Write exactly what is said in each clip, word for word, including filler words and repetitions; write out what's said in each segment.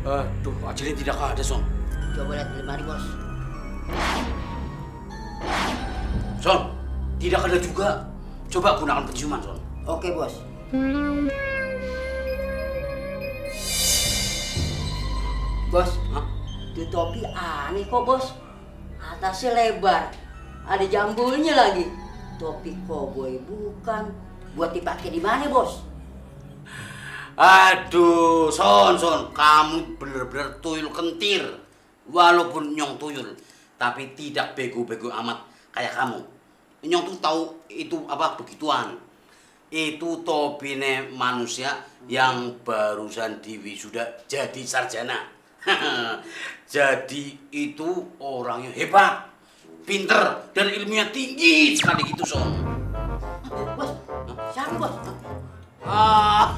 Aduh, Ajelin tidak ada, Son. Coba lihat di lemari, Bos. Son, tidak ada juga. Coba gunakan penciuman, Son. Oke, Bos. Bos, Hah? itu topi aneh kok, Bos. Atasnya lebar, ada jambulnya lagi. Topi koboi bukan. Buat dipakai di mana, Bos? Aduh, Son, Son, kamu bener-bener tuyul kentir. Walaupun Nyong tuyul, tapi tidak bego-bego amat kayak kamu. Nyong tuh tahu itu apa begituan. Itu topine manusia yang barusan diwisuda jadi sarjana. Jadi itu orangnya hebat, pinter, dan ilmunya tinggi sekali gitu, Son. Bos, siapa, Bos? Ah,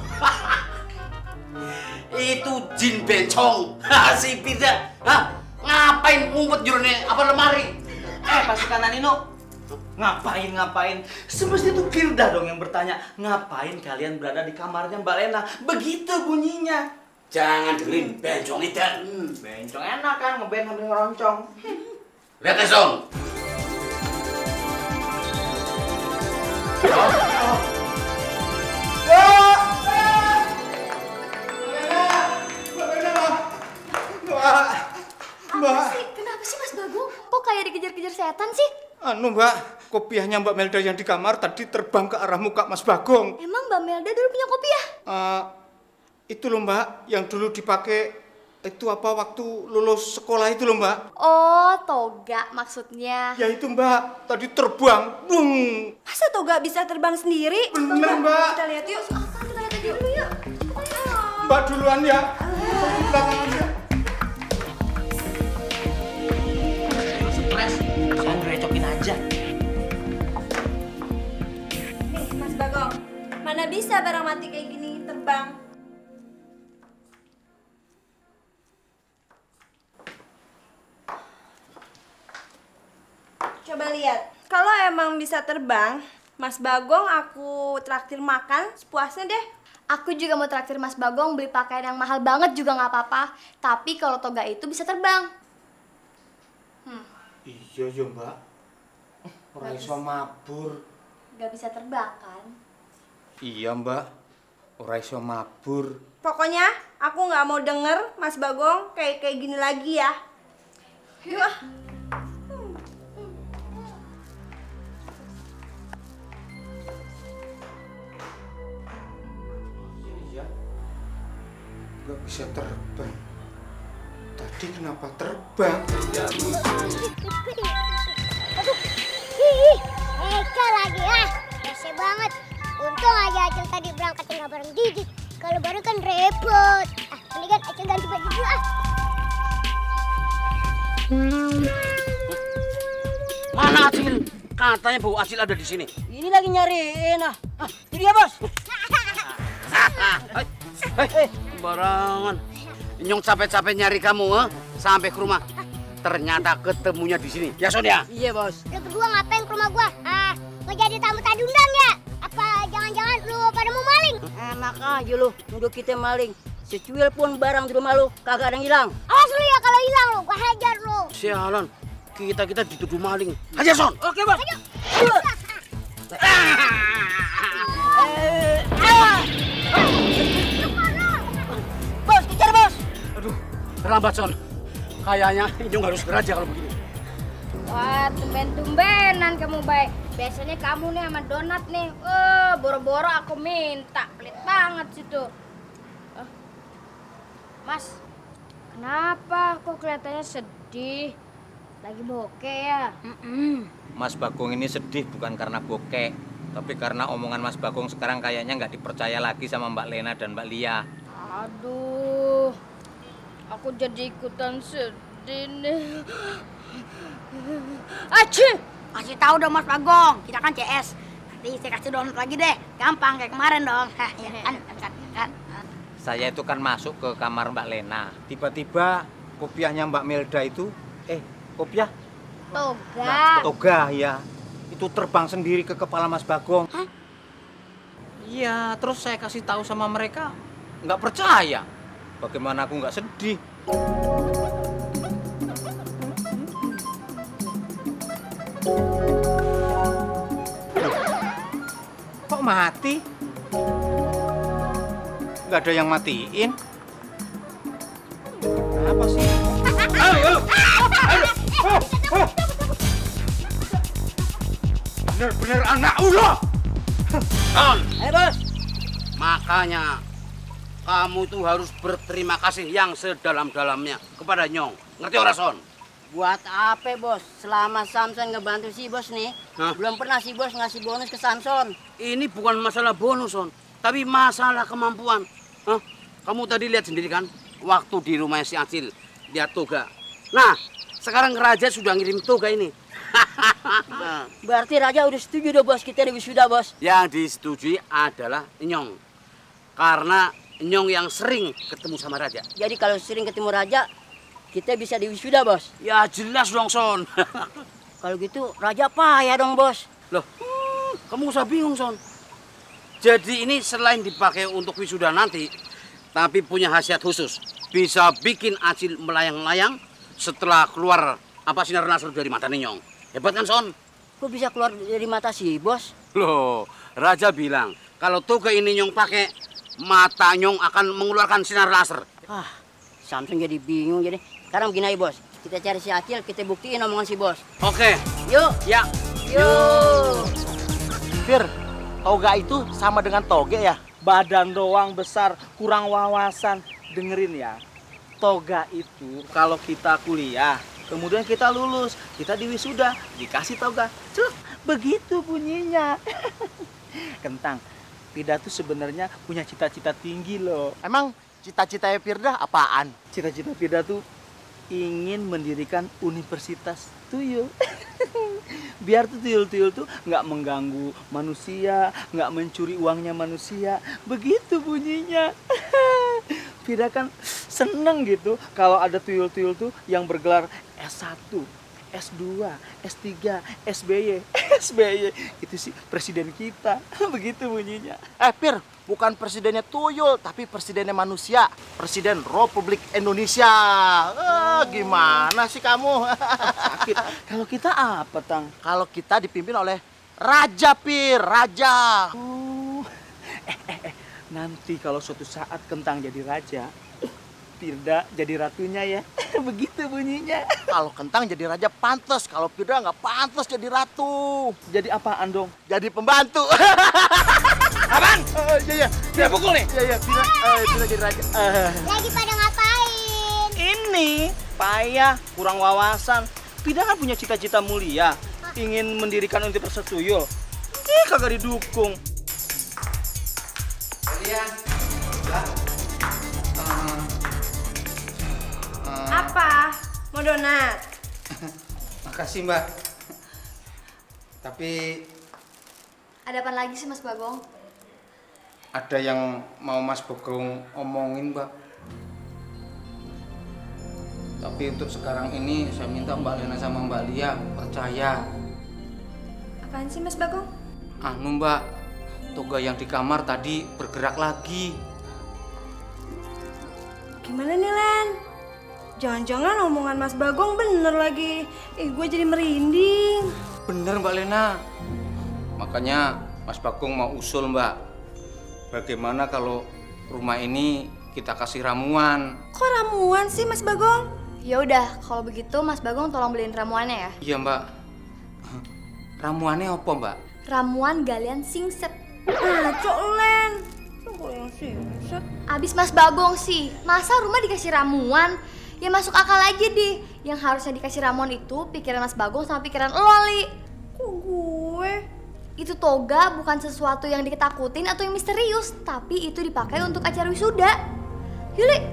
itu jin bencong. Si Pirda, hah? Ngapain ngumpet jurune apa lemari? Eh, pasukan Nino, ngapain ngapain? Semestinya itu Pirda dong yang bertanya, ngapain kalian berada di kamarnya Mbak Lena? Begitu bunyinya. Jangan dengerin bencong itu. Hmm, bencong enak kan, ngeband sambil ngeroncong. Lihat ya, Song. Apa sih? Kenapa sih Mas Bagong? Kok kayak dikejar-kejar setan sih? Anu Mbak, kopiahnya Mbak Melda yang di kamar tadi terbang ke arah muka Mas Bagong. Emang Mbak Melda dulu punya kopiah? Uh, itu loh Mbak, yang dulu dipakai itu apa waktu lulus sekolah itu loh Mbak. Oh, toga maksudnya. Ya itu Mbak, tadi terbang. Bung. Masa toga bisa terbang sendiri? Bener Mbak. Kita lihat yuk. Apa? Kita lihat aja dulu yuk. Mbak duluan ya. Saya di belakang aja. Stres, saya ngerecokin aja. Nih, Mas Bagong. Mana bisa barang mati kayak gini terbang? Coba lihat. Kalau emang bisa terbang, Mas Bagong aku traktir makan sepuasnya deh. Aku juga mau traktir Mas Bagong beli pakaian yang mahal banget juga nggak apa-apa. Tapi kalau toga itu bisa terbang. Hmm, Iya ya Mbak. Ora iso mabur. nggak bisa terbang kan? Iya Mbak. Ora iso mabur. Pokoknya aku nggak mau denger Mas Bagong kayak kayak gini lagi ya. Yuk ah. Iya. Nggak bisa terbang. Tadi kenapa terbang? Aduh, ih, Eka lagi ah, rese banget. Untung aja Acil tadi berangkat nggak bareng Didi. Kalau baru kan repot. Ah, mendingan Acil ganti baju dulu ah. Mana Acil? Katanya bau Acil ada di sini. Ini lagi nyariin ah. Ah, itu dia, Bos. Hei, hei, barangan. Nyong capek-capek nyari kamu, eh? Sampai ke rumah. Ternyata ketemunya di sini. Ya, Son ya? Iya, Bos. Lu berdua ngapain ke rumah gua? Ah, mau jadi tamu tak diundang ya? Apa jangan-jangan lu pada mau maling? Enak aja lu, nuduh kita maling. Secuil pun barang di rumah lu kagak ada yang hilang. Awas lu ya kalau hilang lu, gua hajar lu. Sialan, kita-kita dituduh maling. Hajar, Son! Oke, Bos. Ayo. Bos, kejar, Bos. Aduh, terlambat, Son. Kayaknya Nyong harus geraja kalau begini. Wah, tumben-tumbenan kamu baik. Biasanya kamu nih sama donat nih. Eh, boro-boro aku minta. Pelit banget situ. Eh, Mas, kenapa kok kelihatannya sedih? Lagi bokeh ya? Mm-mm. Mas Bagong ini sedih bukan karena bokeh, tapi karena omongan Mas Bagong sekarang kayaknya nggak dipercaya lagi sama Mbak Lena dan Mbak Lia. Aduh, aku jadi ikutan sedih nih. Aci! Kasih tahu dong Mas Bagong, kita kan C S. Nanti saya kasih donat lagi deh, gampang kayak kemarin dong. Hah, ya kan, kan, kan. Saya itu kan masuk ke kamar Mbak Lena. Tiba-tiba kopiahnya Mbak Melda itu, eh kopiah? Toga. Nah, toga ya. Itu terbang sendiri ke kepala Mas Bagong. Iya, terus saya kasih tahu sama mereka, nggak percaya. Bagaimana aku nggak sedih? Kok mati? Nggak ada yang matiin. Apa sih? Ayo, ayo, ayo. Bener-bener anak ulah. Son, Eh bos, makanya kamu tuh harus berterima kasih yang sedalam-dalamnya kepada Nyong. Ngerti ora, Son? buat apa bos? Selama Samson ngebantu si bos nih, Hah? belum pernah si bos ngasih bonus ke Samson. Ini bukan masalah bonus, Son, tapi masalah kemampuan. Hah? Kamu tadi lihat sendiri kan, waktu di rumah si Acil, lihat toga. Nah, sekarang Raja sudah ngirim toga ini. Berarti Raja udah setuju dong bos, kita di wisuda bos. Yang disetujui adalah Nyong. Karena Nyong yang sering ketemu sama Raja. Jadi kalau sering ketemu Raja, kita bisa di wisuda bos. Ya jelas dong, Son. Kalau gitu Raja payah dong bos. Loh, kamu usah bingung, Son. Jadi ini selain dipakai untuk wisuda nanti, tapi punya khasiat khusus. Bisa bikin Acil melayang-layang setelah keluar apa sinar laser dari mata Nyong. Hebat kan, Son? Kok bisa keluar dari mata si bos? Loh, Raja bilang kalau toga ini Nyong pakai, mata Nyong akan mengeluarkan sinar laser. Ah, Samson jadi bingung jadi. Sekarang begini aja bos, kita cari si Acil, kita buktiin omongan si bos. Oke, Yuk, ya. yuk. Fir, toga itu sama dengan toge ya? Badan doang besar, kurang wawasan. Dengerin ya, toga itu kalau kita kuliah, kemudian kita lulus, kita di wisuda, dikasih toga. Cuk, begitu bunyinya. Kentang, Firda tuh sebenarnya punya cita-cita tinggi loh. Emang cita-citanya Firda apaan? Cita-cita Firda tuh ingin mendirikan universitas tuyul. Biar tuh tuyul-tuyul tuh nggak mengganggu manusia, nggak mencuri uangnya manusia. Begitu bunyinya. Firda kan seneng gitu kalau ada tuyul-tuyul tuh yang bergelar S satu, S dua, S tiga, S B Y, S B Y. Itu sih presiden kita. Begitu bunyinya. Eh Fir, bukan presidennya tuyul, tapi presidennya manusia. Presiden Republik Indonesia. Eh, gimana sih kamu? Sakit. Kalau kita apa, Tang? Kalau kita dipimpin oleh Raja Fir, Raja. Oh. Eh, eh, eh. Nanti kalau suatu saat Kentang jadi raja, Firda jadi ratunya ya. Begitu bunyinya. Kalau Kentang jadi raja pantas, kalau Firda nggak pantas jadi ratu. Jadi apaan dong? Jadi pembantu. Apaan? Uh, iya iya. Dia pukul nih? Iya iya. Firda, uh, Firda jadi raja. Uh. Lagi pada ngapain? Ini payah, kurang wawasan. Firda kan punya cita-cita mulia, ingin mendirikan universitas tuyul. Ih, kagak didukung. Kalian, Mbak. Uh, uh, Apa? Mau donat? Makasih, Mbak. Tapi Ada apa lagi sih Mas Bagong? ada yang mau Mas Bagong omongin, Mbak. Tapi untuk sekarang ini saya minta Mbak Lena sama Mbak Lia percaya. Apaan sih Mas Bagong? Anu, Mbak, toga yang di kamar tadi bergerak lagi. Gimana nih Len? Jangan-jangan omongan Mas Bagong bener lagi. Eh gue jadi merinding. Bener, Mbak Lena. Makanya Mas Bagong mau usul, Mbak. Bagaimana kalau rumah ini kita kasih ramuan? Kok ramuan sih Mas Bagong? Ya udah, kalau begitu Mas Bagong tolong beliin ramuannya ya. Iya, Mbak. Ramuannya apa, Mbak? Ramuan galian singset. Ngaco Len. Kok yang singset? Abis Mas Bagong sih, masa rumah dikasih ramuan? Ya masuk akal aja deh. Yang harusnya dikasih ramuan itu pikiran Mas Bagong sama pikiran lo, Li. Kok gue? Itu toga bukan sesuatu yang diketakutin atau yang misterius, tapi itu dipakai untuk acara wisuda. Yuk, Li.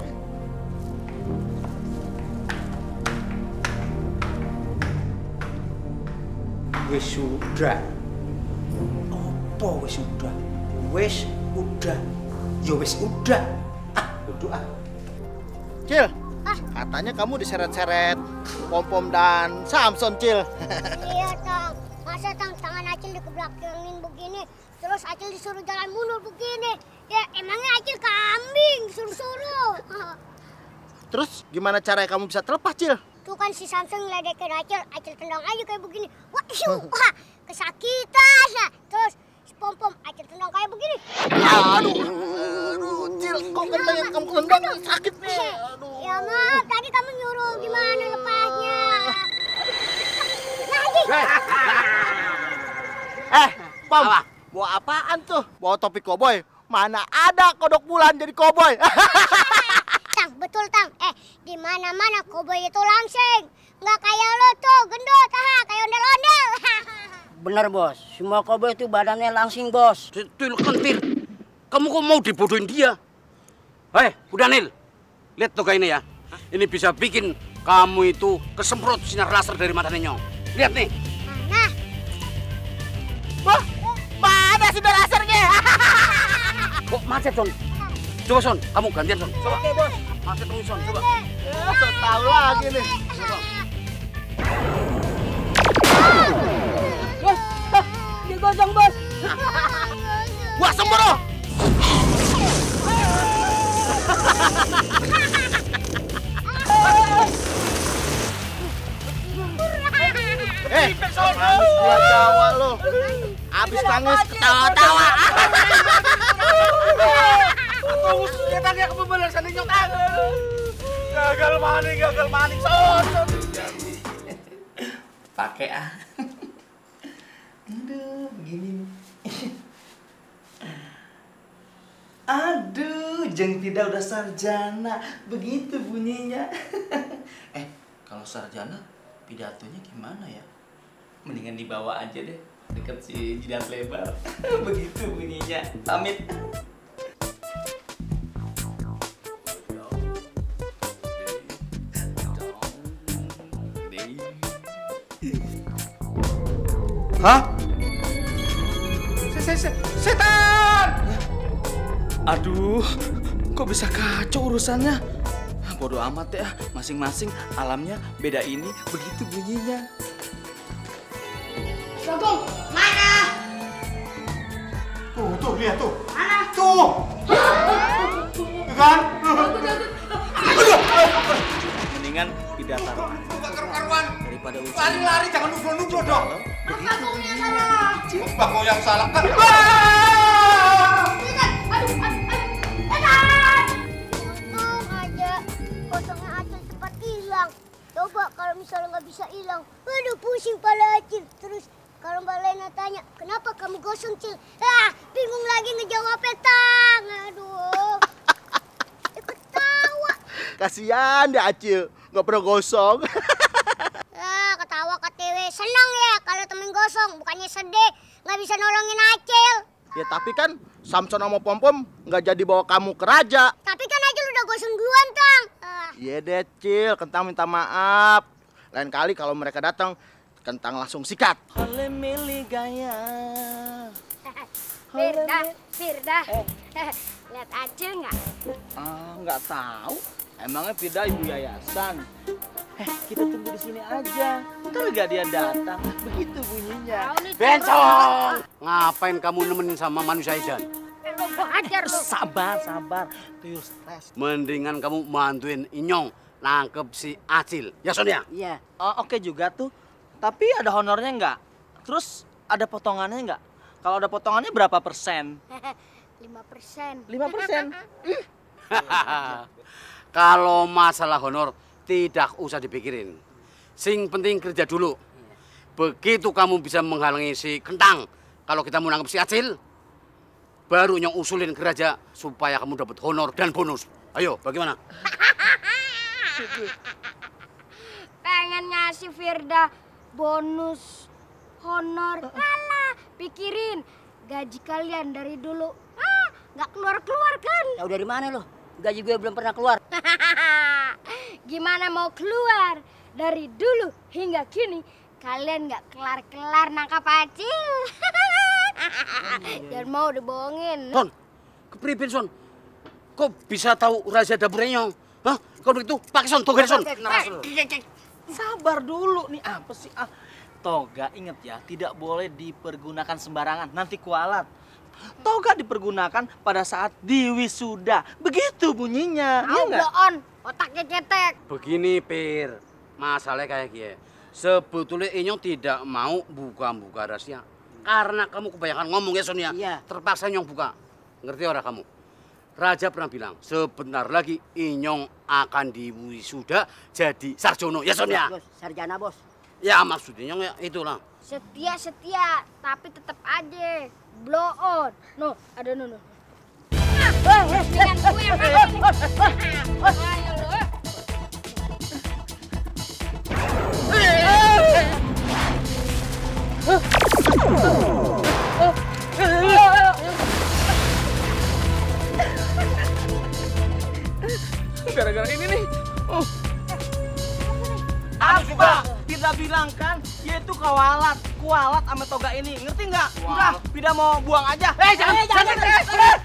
Wisuda. Apa wisuda? Wis udah. Ya wis udah. Ah, kudu ah. Cil, katanya kamu diseret-seret Pom-Pom dan Samson, Cil. Iya, Tang. Masa Tang tangan Acil dikebelakangin begini? terus Acil disuruh jalan mundur begini. Ya emangnya Acil kambing suruh-suruh. Terus gimana caranya kamu bisa terlepas, Cil? Tuh kan si Samson ngeledekin Acil, Acil tendang aja kayak begini. Wah, hiu, wah, kesakitan. Nah, terus si Pom-Pom Acil tendang kayak begini. Aduh, aduh, Cil, kok kentang yang kamu tendang sakit nih. Aduh. Ya maaf, tadi kamu nyuruh gimana lepasnya. Lagi. Eh, Pom, bawa apaan tuh? Bawa topi koboi. Mana ada kodok bulan jadi koboi. Tang, betul Tang. Eh, di mana-mana koboi itu langsing. Nggak kayak lo tuh, gendut, ha, kayak ondel-ondel. Bener bos, semua koboi itu badannya langsing bos. Tuyul kentir. Kamu kok mau dibodohin dia? Hei, udah Nil. Lihat toga ini ya. Ini bisa bikin kamu itu kesemprot sinar laser dari mata Nyong. Lihat nih. Mana? Wah, mana sinar lasernya? Kok macet, Son? Coba, Son. Kamu gantian, Son. Coba. Oke, bos. Macet dong, Son. Coba. Ya, so tahu lagi nih. Coba. Bos, ah, dia gosong bos. Wah, sembrono. Eh, habis gua tawa lo. Habis nangis ketawa-tawa. Oh, setannya kebabalasan Nyong. Gagal maning, gagal maning, Son. Pakai ah. Aduh, begini. Aduh, jeng tidak udah sarjana. Begitu bunyinya. Eh, kalau sarjana pidatonya gimana ya? Mendingan dibawa aja deh, deket si jidat lebar. Begitu bunyinya. Pamit. Hah? Setan! Aduh, kok bisa kacau urusannya? Bodoh amat ya, masing-masing alamnya beda ini, begitu bunyinya. Bagong, mana? Tuh, tuh, lihat tuh. Mana? Tuh. Kan? Mendingan tidak taruh Karuan. daripada urusan. Lari-lari, jangan nubruk-nubruk dong. Bagongnya salah. Bagong yang salah kan. Aduh, aduh, aduh. Enak. Untung aja kosongnya Acil cepat hilang. Coba kalau misalnya nggak bisa hilang, aduh pusing pala Acil. Terus kalau Mbak Lena tanya, kenapa kamu gosong, Cil? Ah, bingung lagi ngejawabnya, Tang. Aduh. Eh, ketawa. Kasihan deh Acil, nggak pernah gosong. Ah, ketawa K T W. Senang ya kalau temen gosong, bukannya sedih. Nggak bisa nolongin Acil. Ya tapi kan Samson sama Pom-Pom nggak jadi bawa kamu ke raja. Tapi kan Acil udah gosong duluan, Tang. Ah. Iya deh, Cil. Kentang minta maaf. Lain kali kalau mereka datang, Kentang langsung sikat. Oleh milih gaya. Firda, Firda. Lihat aja nggak? Ah, nggak tahu. Emangnya Firda ibu yayasan. Eh, kita tunggu di sini aja. Ntar gak dia datang. Begitu bunyinya. Bencong! Ngapain kamu nemenin sama manusia Idan? Ajar tuh. Sabar, sabar. Tuyul stres. Mendingan kamu bantuin Inyong nangkep si Acil. Ya, Son ya? Iya. Oh, oke juga tuh. Tapi ada honornya nggak? Terus ada potongannya nggak? Kalau ada potongannya berapa persen? lima persen. lima persen. Kalau masalah honor, tidak usah dipikirin. Sing penting kerja dulu. Begitu kamu bisa menghalangi si Kentang, kalau kita mau nangkep si Acil, baru Nyong usulin ke raja supaya kamu dapat honor dan bonus. Ayo, bagaimana? Pengen ngasih Firda bonus honor. Alah, pikirin gaji kalian dari dulu. Ah, nggak keluar-keluar kan? Tahu dari mana lo? Gaji gue belum pernah keluar. Gimana mau keluar? Dari dulu hingga kini kalian nggak kelar-kelar nangkap Acil. Jangan mau dibohongin. Son, kepribin Son? Kok bisa tahu rahasia dapurnya Nyong? Hah? Kalau begitu pakai Son, toga Son. Sabar dulu nih, apa sih? Ah, toga inget ya, tidak boleh dipergunakan sembarangan. Nanti kualat. toga dipergunakan pada saat diwisuda. Begitu bunyinya. Au Iya nggak? bloon, otaknya cetek. Begini, Pir. Masalahnya kayak gini. Sebetulnya Inyong tidak mau buka-buka rahasia. Karena kamu kebanyakan ngomong ya, Sonia. Iya. Terpaksa Inyong buka. Ngerti orang kamu? Raja pernah bilang, sebentar lagi Inyong akan diwisuda jadi sarjono. Ya, Sonia? Bos, sarjana, Bos. Ya, maksudnya Inyong ya itulah. Setia setia, tapi tetap aja blow on. No, ada no no. Dengan gue yang kalah nih. Ayo lu. Gara-gara ini nih. Oh. Apa? Tidak bilang kan, dia itu kawalat, kualat sama toga ini. Ngerti nggak? Udah, Pida mau buang aja. Eh, jangan, eh, jangan, jangan.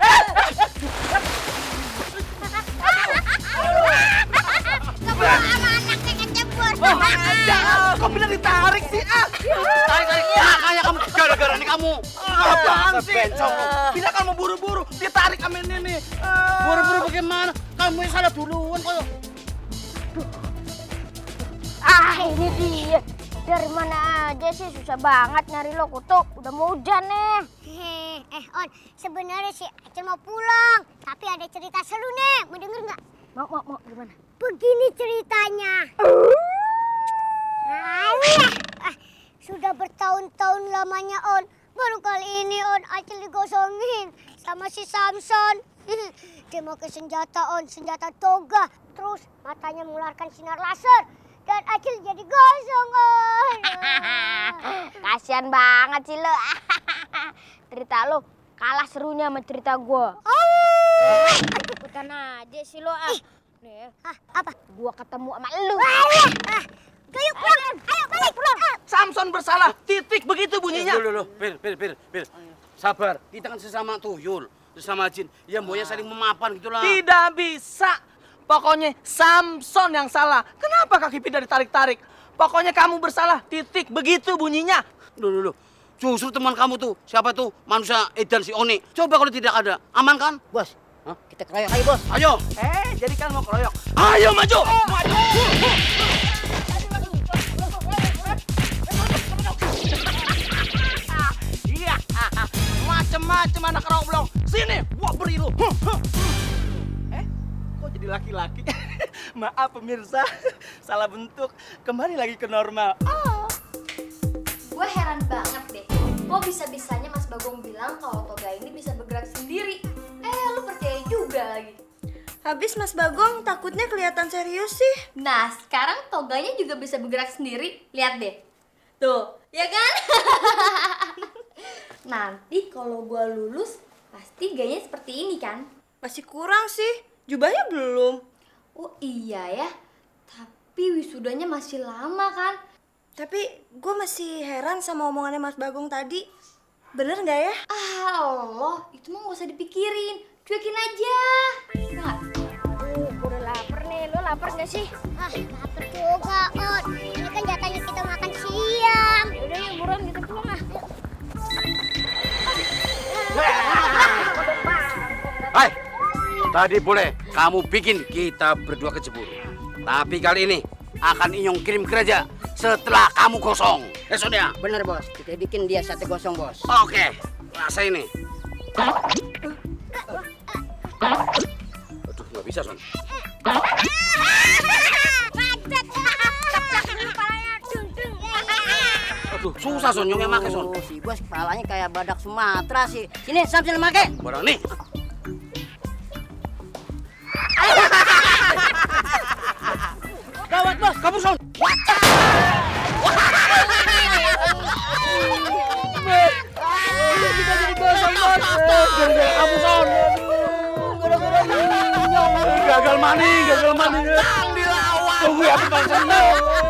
Kebawa sama anaknya kecebur. Jangan, kok Pida ditarik sih? Ah, Tarik, tarik. Ya, kayak kamu. Gara-gara nih kamu. apaan sih? Bencong. Pida kan mau buru-buru, ditarik sama ini nih. Buru-buru bagaimana? Kamu yang salah duluan kok. Ah, ini dia. Dari mana aja sih, susah banget nyari lo, Kutu. Udah mau hujan nih. Hehe, eh On, sebenarnya sih Acil mau pulang, tapi ada cerita seru nih. Mau denger nggak? Mau, mau, mau. Gimana? Begini ceritanya. Alah, ah, sudah bertahun-tahun lamanya On, baru kali ini On Acil digosongin sama si Samson. Dia mau ke senjata On, senjata toga. Terus matanya mengeluarkan sinar laser. Dan Acil jadi gosong, On. Kasian banget sih lo. Cerita lo kalah serunya sama cerita gua. Oh. Ikutan aja sih lo. Ah. Nih, Ah, apa? gua ketemu sama lu. Alah, ah, gayung pulang. Ayo balik pulang. Samson bersalah, titik begitu bunyinya. Loh, loh, loh. Pir, Pir, Pir, Pir. Sabar, kita kan sesama tuyul, sesama jin. Ya maunya saling memaafkan gitulah. Tidak bisa. Pokoknya Samson yang salah. Kenapa kaki Pida ditarik-tarik? Pokoknya kamu bersalah, titik. Begitu bunyinya. Loh, loh, loh. Justru teman kamu tuh, siapa tuh? Manusia Edan si Oni. Coba kalau tidak ada, aman kan? Bos, Hah? kita keroyok ayo, Bos. Ayo, Eh, jadi kan mau keroyok. ayo maju. Maju. Iya, macem-macem anak roblong. Sini, wah beri lu. Eh, kok jadi laki-laki? Maaf pemirsa, salah bentuk. Kembali lagi ke normal. Oh. Gue heran banget deh, kok bisa-bisanya Mas Bagong bilang kalau toga ini bisa bergerak sendiri. Eh, lu percaya juga lagi. Habis Mas Bagong takutnya kelihatan serius sih. Nah, sekarang toganya juga bisa bergerak sendiri. Lihat deh. Tuh, ya kan? Nanti kalau gue lulus, pasti gayanya seperti ini kan? Masih kurang sih, jubahnya belum. Oh iya ya, tapi wisudanya masih lama kan? Tapi gue masih heran sama omongannya Mas Bagong tadi. Bener nggak ya? Ah Allah, itu mah gak usah dipikirin. Cuekin aja. Nah, Uh, gua udah lapar nih. Lo lapar gak sih? Ah, lapar juga, On. Ini kan jatahnya kita makan siang. Yaudah yuk, buruan kita pulang ah. Hai, tadi boleh kamu bikin kita berdua kecebur. Tapi kali ini akan Inyong kirim ke raja setelah kamu gosong. Eh, Sonia? Bener, Bos. Kita bikin dia sate gosong, Bos. Oke, rasa ini. Aduh, nggak bisa, Son. Aduh, susah, Son. Nyong yang make, Son. Oh, si Bos kepalanya kayak badak Sumatera sih. Sini, Samson make. Barang nih. Gawat, Bos. Kamu, Son. Kita jadi gosong, Bos. Gara-gara kamu, Son. Gara-gara Inyong. Gagal maning, gagal maning. Dilawan. Tunggu ya, Bang Sonia.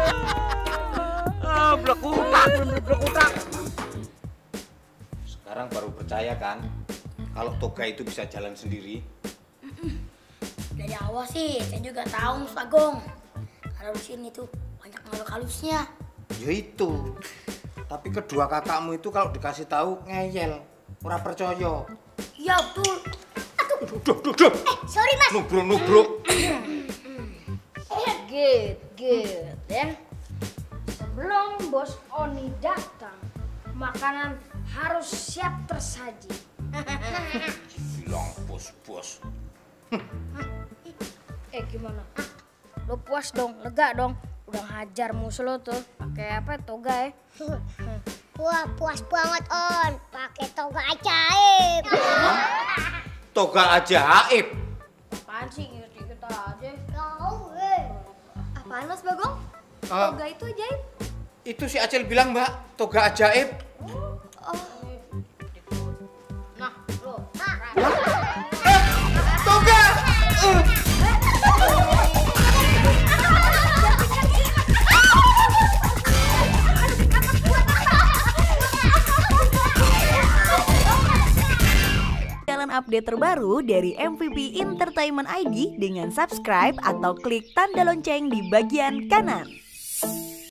Ah, blekutak, blekutak. Sekarang baru percaya kan kalau toga itu bisa jalan sendiri? Dari awal sih saya juga tahu Mas Bagong. Kalau di sini tuh banyak makhluk halusnya. Ya itu. Tapi kedua kakakmu itu kalau dikasih tahu ngeyel. ora percaya. Iya betul. Duh, duh, duh, duh. Eh, sorry mas. Nubruk, nubruk. Git, git ya. Sebelum Bos Oni datang, makanan harus siap tersaji. Bilang bos-bos. Eh gimana? Lo puas dong, lega dong. Udah ngajar musuh lo tuh. Pakai apa? Toga ya? Wah, puas banget On. Pakai toga ajaib. Toga ajaib. Apaan sih gitu-gitu aja? Kau, eh. Apaan Mas Bagong? Uh, Toga itu ajaib? Itu si Acil bilang, Mbak, toga ajaib. Oh. Nah, lo. Toga! Uh. Update terbaru dari M V P Entertainment I D dengan subscribe atau klik tanda lonceng di bagian kanan.